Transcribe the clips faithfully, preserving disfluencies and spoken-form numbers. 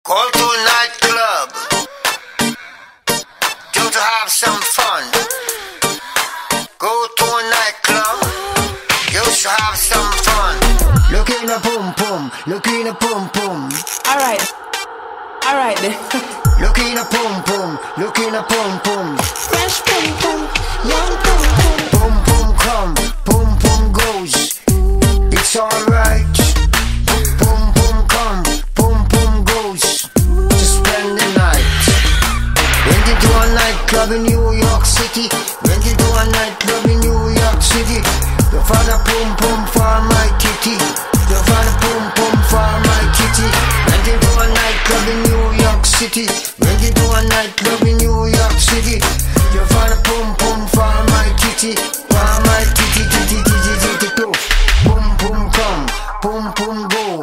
Go to a nightclub just to have some fun. Go to a nightclub just to have some fun. Look in a pum pum, look in a pum pum. Alright, alright then. Look in a pum pum, look in a pum pum. Fresh pum pum, young pum pum. Pum pum come, pum pum goes. It's alright. Pum pum come, pum pum goes. To spend the night. Went into a nightclub in New York City. Went into a nightclub in New York City. You found a pum pum for my kitty. You found a pum pum for my kitty. Went into a nightclub in New York City. Went into a nightclub in New York City. You found a pum pum for my kitty. For my kitty, kitty, kitty, kitty, go. Pum pum come, pum pum go.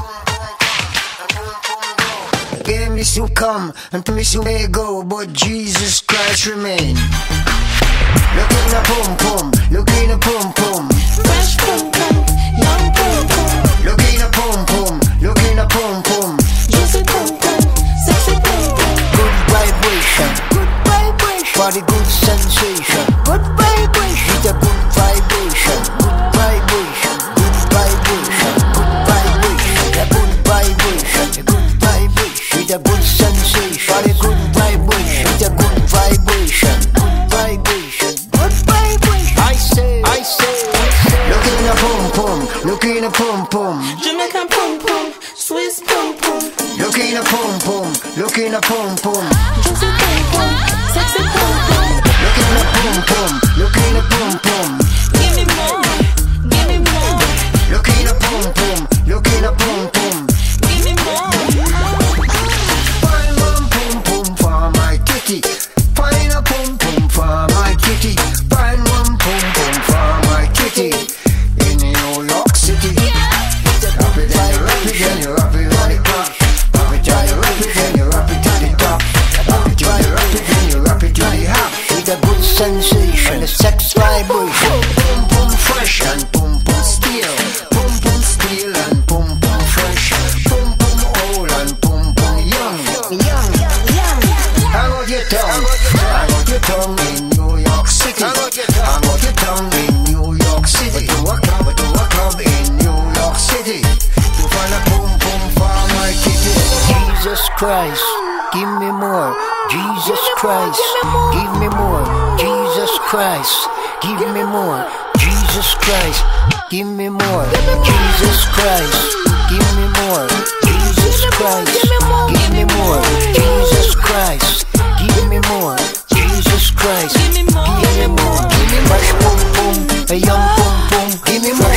Game is to come and promise you may go, but Jesus Christ remain. Look in a pum pum, look in a pum pum. Fresh pum pum, young pum pum. Look in a pum pum, look in a pum pum. Juicy pum pum, sexy pum pum. Good vibration, good vibration. For the good sensation, good vibration. With a good vibration, good vibration, good vibration, good vibration. A good vibration, a good vibration. With a good sensation, for the good vibration. With a good vibration, good vibration, good vibration. I say, I say, I say. Look in a pum pum, look in a pum pum. Jamaican pum pum, Swiss pum pum. Look in a pum pum, look in a pum pum. Juicy pum pum, sexy pum pum. Look in a pum pum, look in a pum pum. Give me more, give me more. Look in a pum pum, look in a pum pum. Give me more. Find one pum pum for my kitty. Find a pum pum for my kitty. Find one pum pum for my kitty. In New York City. Wrap it and you wrap it and you wrap it on the top. Wrap it and you wrap it and you wrap it on the top. Wrap it and you wrap it and you wrap it on the half. With a good sensation, a sex vibration. Pum pum fresh and pum pum steel. Pum pum steel and pum pum fresh. Pum pum old and pum pum young. Young, young. Hang out your tongue. Hang out your tongue in New York City. Hang out your tongue in New York City. But to a club, but to a club in New York City. You find a pum pum for my kitty. Jesus Christ, give me more. Jesus Christ, give me more. Jesus Christ, give me more. Jesus Christ, give me more. Jesus Christ, give me more. Jesus Christ, give me more. Jesus Christ, give me more. Jesus Christ, give me more. Give me more. Fresh pum pum, a young pum pum. Give me more.